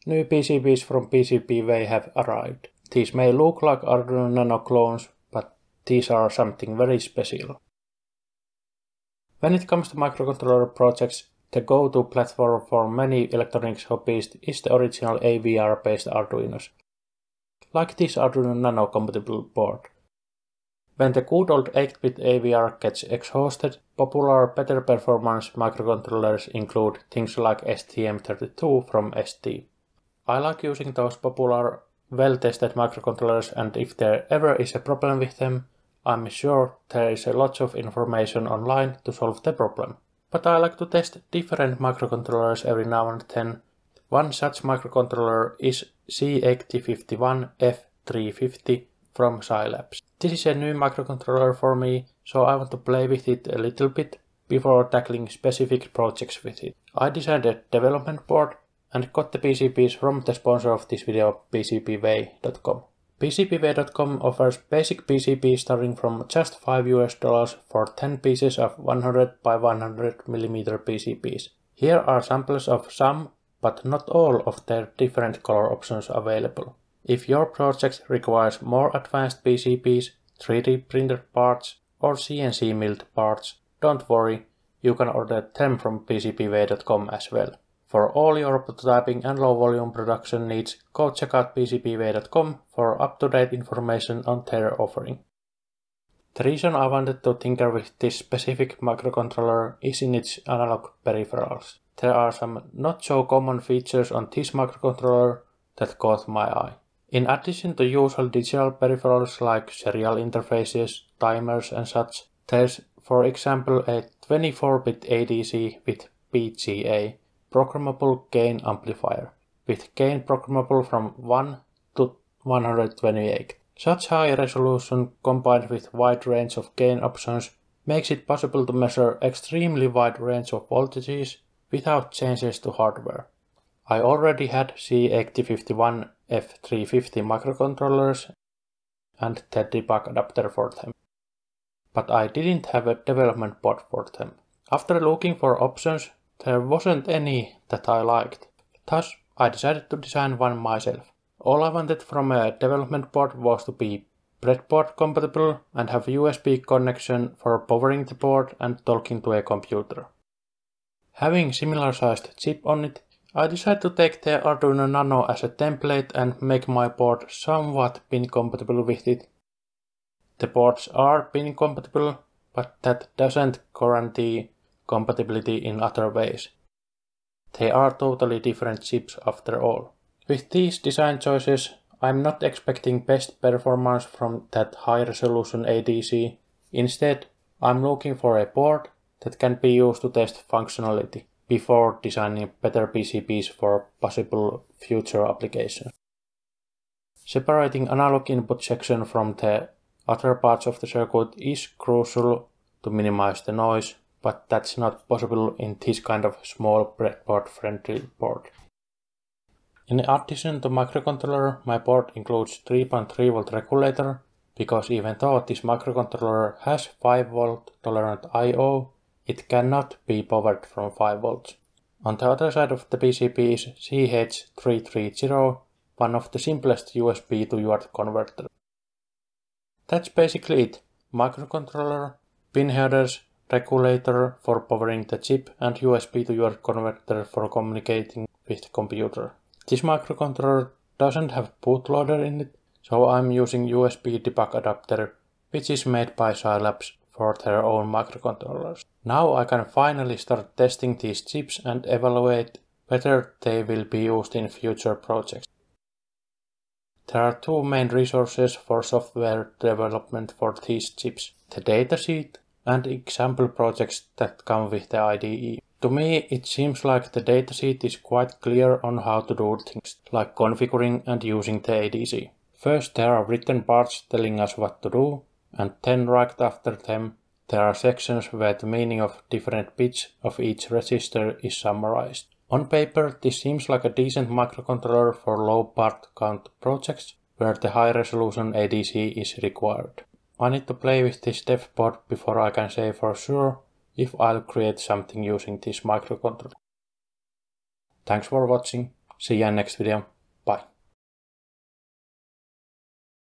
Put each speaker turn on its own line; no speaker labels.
new PCBs from PCBway have arrived. These may look like Arduino Nano clones, but these are something very special. When it comes to microcontroller projects, the go-to platform for many electronics hobbyists is the original AVR-based Arduinos, like this Arduino Nano compatible board. When the good old 8-bit AVR gets exhausted, popular better performance microcontrollers include things like STM32 from ST. I like using those popular, well-tested microcontrollers, and if there ever is a problem with them, I'm sure there is a lot of information online to solve the problem. But I like to test different microcontrollers every now and then. One such microcontroller is C8051F350 from Scilabs. This is a new microcontroller for me, so I want to play with it a little bit before tackling specific projects with it. I designed a development board and got the PCBs from the sponsor of this video, PCBway.com. PCBway.com offers basic PCBs starting from just $5 for 10 pieces of 100 by 100 mm PCBs. Here are samples of some, but not all of their different color options available. If your project requires more advanced PCBs, 3D printed parts, or CNC milled parts, don't worry, you can order them from PCBway.com as well. For all your prototyping and low volume production needs, go check out PCBway.com for up-to-date information on their offering. The reason I wanted to tinker with this specific microcontroller is in its analog peripherals. There are some not so common features on this microcontroller that caught my eye. In addition to usual digital peripherals like serial interfaces, timers and such, there's for example a 24-bit ADC with PGA, programmable gain amplifier, with gain programmable from 1 to 128. Such high resolution combined with wide range of gain options makes it possible to measure extremely wide range of voltages without changes to hardware. I already had C8051F350 microcontrollers and the debug adapter for them, but I didn't have a development board for them. After looking for options, there wasn't any that I liked. Thus, I decided to design one myself. All I wanted from a development board was to be breadboard compatible and have USB connection for powering the board and talking to a computer. Having similar sized chip on it, I decided to take the Arduino Nano as a template and make my board somewhat pin compatible with it. The boards are pin compatible, but that doesn't guarantee compatibility in other ways. They are totally different chips after all. With these design choices, I'm not expecting best performance from that high resolution ADC. Instead, I'm looking for a board that can be used to test functionality before designing better PCBs for possible future applications. Separating analog input section from the other parts of the circuit is crucial to minimize the noise, but that's not possible in this kind of small breadboard-friendly board. In addition to microcontroller, my board includes 3.3 volt regulator, because even though this microcontroller has 5 volt tolerant I/O, it cannot be powered from 5 volts. On the other side of the PCB is CH330, one of the simplest USB to UART converter. That's basically it. Microcontroller, pin headers, regulator for powering the chip, and USB to UART converter for communicating with the computer. This microcontroller doesn't have bootloader in it, so I'm using USB debug adapter, which is made by Scilabs for their own microcontrollers. Now I can finally start testing these chips and evaluate whether they will be used in future projects. There are two main resources for software development for these chips: the datasheet and example projects that come with the IDE. To me, it seems like the datasheet is quite clear on how to do things, like configuring and using the ADC. First, there are written parts telling us what to do, and then right after them, there are sections where the meaning of different bits of each register is summarized. On paper, this seems like a decent microcontroller for low part count projects, where the high resolution ADC is required. I need to play with this dev board before I can say for sure if I'll create something using this microcontroller. Thanks for watching. See you in next video.